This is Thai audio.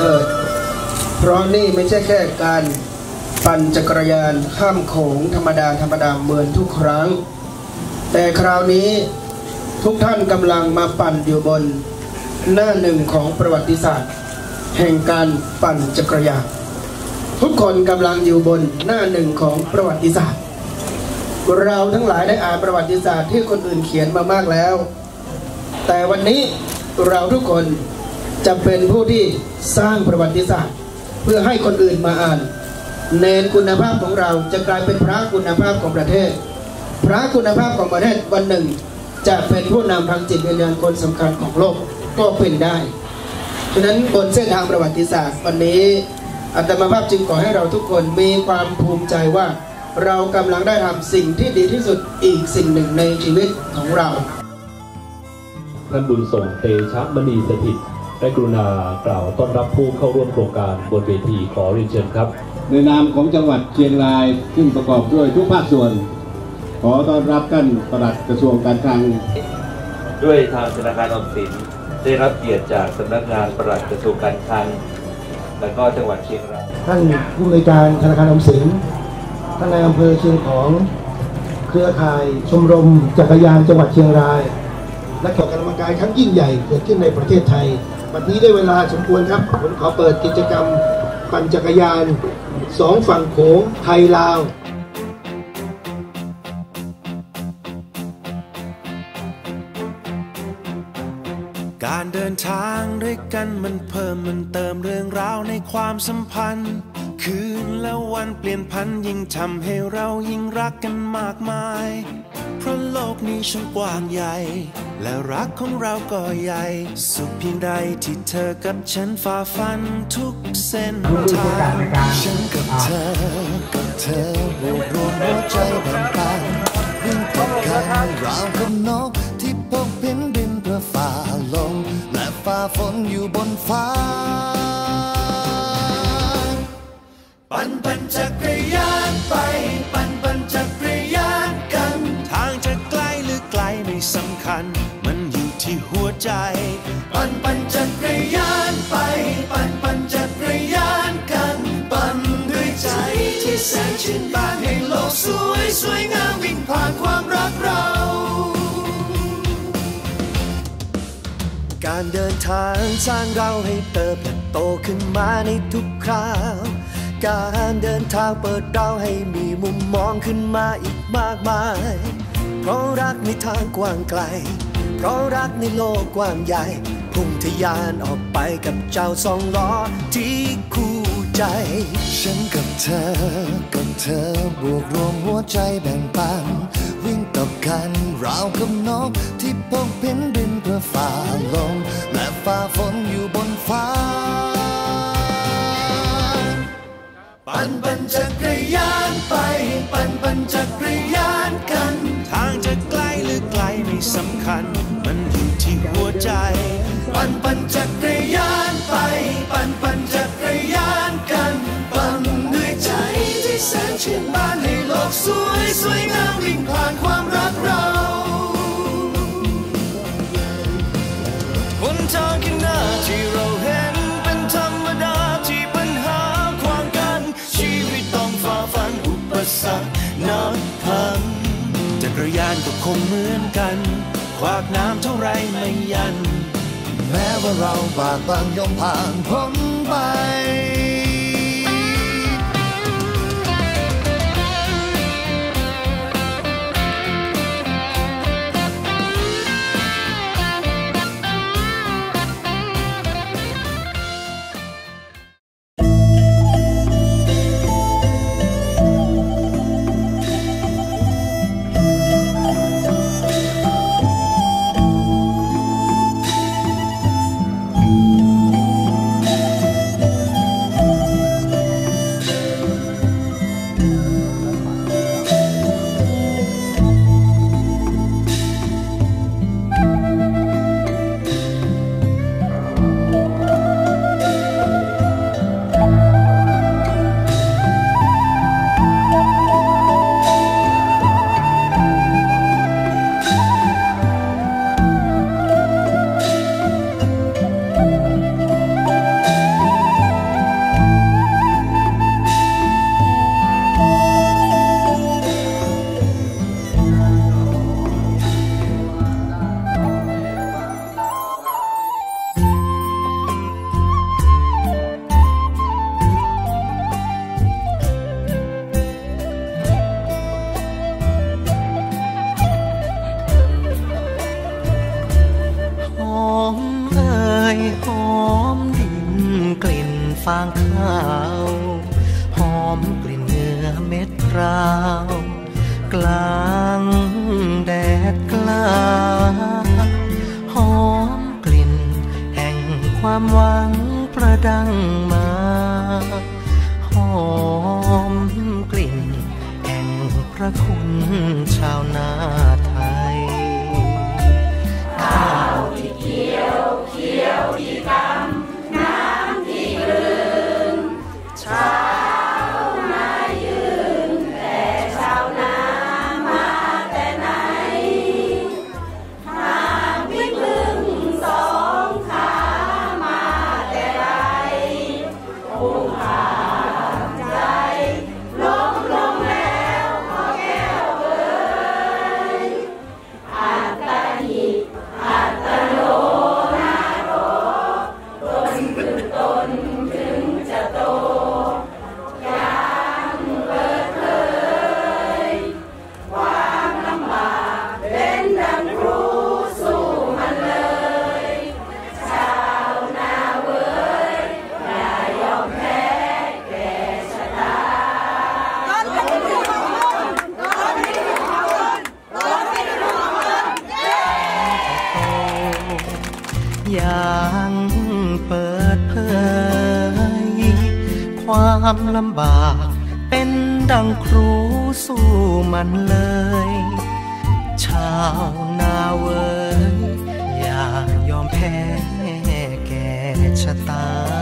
ถิดเพราะนี่ไม่ใช่แค่การปั่นจักรยานข้ามโขงธรรมดาเหมือนทุกครั้งแต่คราวนี้ทุกท่านกำลังมาปั่นอยู่บนหน้าหนึ่งของประวัติศาสตร์แห่งการปั่นจักรยานทุกคนกำลังอยู่บนหน้าหนึ่งของประวัติศาสตร์เราทั้งหลายได้อ่านประวัติศาสตร์ที่คนอื่นเขียนมามากแล้วแต่วันนี้เราทุกคนจะเป็นผู้ที่สร้างประวัติศาสตร์เพื่อให้คนอื่นมาอ่านเนรคุณภาพของเราจะกลายเป็นพระคุณภาพของประเทศพระคุณภาพของประเทศวันหนึ่งจะเป็นผู้นำทางจิตวิญญาณคนสำคัญของโลกก็เป็นได้ฉะนั้นบนเส้นทางประวัติศาสตร์วันนี้อาตมาภาพจึงขอให้เราทุกคนมีความภูมิใจว่าเรากำลังได้ทำสิ่งที่ดีที่สุดอีกสิ่งหนึ่งในชีวิตของเราท่านบุญส่งเตชะมณีสถิตได้กรุณากล่าวต้อนรับผู้เข้าร่วมโครงการบนเวทีขอเรียนเชิญครับในนามของจังหวัดเชียงรายซึ่งประกอบด้วยทุกภาคส่วนขอต้อนรับท่านปลัดกระทรวงการคลังด้วยทางธนาคารออมสินได้รับเกียรติจากสำนักงานปลัดกระทรวงการคลังและก็จังหวัดเชียงรายท่านผู้อำนวยการธนาคารออมสินท่านนายอำเภอเชียงของเครือข่ายชมรมจักรยานจังหวัดเชียงรายและกิจกรรมการครั้งยิ่งใหญ่เกิดขึ้นในประเทศไทยวันนี้ได้เวลาสมควรครับผมขอเปิดกิจกรรมปั่นจักรยานสองฝั่งโขงไทยลาวการเดินทางด้วยกันมันเพิ่มมันเติมเรื่องราวในความสัมพันธ์คืนและวันเปลี่ยนพันยิ่งทำให้เรายิ่งรักกันมากมายเพราะโลกนี้ช่างกว้างใหญ่และรักของเราก็ใหญ่สุขเพียงใดที่เธอกับฉันฝ่าฟันทุกเส้นทางฉันกับเธอบวกรวมหัวใจแบ่งปันวิ่งติดกันราวกับนกที่พกบินเพื่อฝ่าลมและฝ่าฝนอยู่บนฟ้าปั่นจักรยานไปปั่นจักรยานกันทางจะไกลหรือไกลไม่สำคัญมันอยู่ที่หัวใจปั่นจักรยานไปปั่นจักรยานกันปั่นด้วยใจที่แสนชื่นบานให้โลกสวยงามวิ่งผ่านความรักเราการเดินทางสร้างเราให้เติบโตขึ้นมาในทุกคราวการเดินทางเปิดเราให้มีมุมมองขึ้นมาอีกมากมายเพราะรักในทางกว้างไกลเพราะรักในโลกกว้างใหญ่พุ่งทะยานออกไปกับเจ้าสองล้อที่คู่ใจฉันกับเธอบวกรวมหัวใจแบ่งปันวิ่งต่อกันราวกับนกที่พกบินเพื่อฝ่าลมและฝ่าฝนอยู่บนฟ้าปั่นจักรยานไปปั่นจักรยานกันทางจะไกลหรือไกลไม่สำคัญมันอยู่ที่หัวใจปั่นจักรยานไปปั่นจักรยานกันปั่นด้วยใจที่แสนชื่นบานให้โลกสวยงามวิ่งผ่านความรักเราหนทางข้างหน้าที่เราเห็นเป็นธรรมดาที่ปัญหาขวางกันชีวิตต้องฝ่าฟันอุปสรรคนับพันจักรยานก็คงเหมือนกันขวากน้ำเท่าไรไม่ยันแม้ว่าเราบากบั่นย่อมผ่านพ้นไปรั่งมาหอมกลิ่นแห่งพระคุณชาวนาไทยข้าวที่เขียวเขียวที่ดำน้ำที่ลืมชาวนายืนแต่ชาวนามาแต่ไหนทางพิพึ่งสองขามาแต่ไรองค์ขาใจล้มลงแล้วขอแก้วเอ่ยอัตตาหิอัตโนนาโรตนคือตนถึงจะโตยังเปิดเผยความลำบากเป็นดังครูสู้มันเลยชาวนาเว้ยอย่ายอมแพ้แก่ชะตายังเปิดเผยความลำบากเป็นดังครูสู้มันเลยชาวนาเว้ยอย่ายอมแพ้แก่ชะตา